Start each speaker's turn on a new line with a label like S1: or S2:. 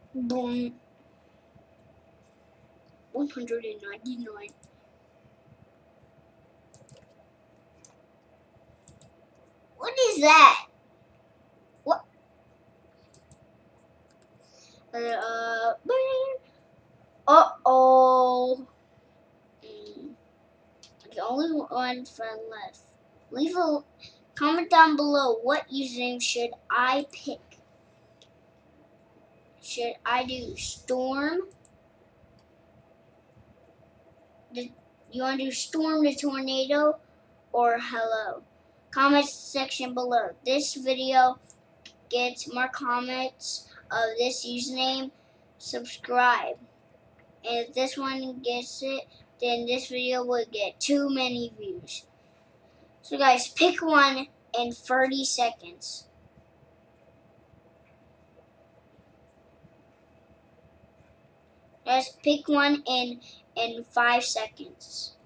S1: Boom. 199. What is that? What? Uh-oh. There's only one friend left. Leave a comment down below what username should I pick. Should I do Storm? You want to do Storm the Tornado or Hello? Comment section below. This video gets more comments of this username. Subscribe. And if this one gets it, then this video will get too many views. So guys, pick one in 30 seconds. Guys, pick one in 5 seconds.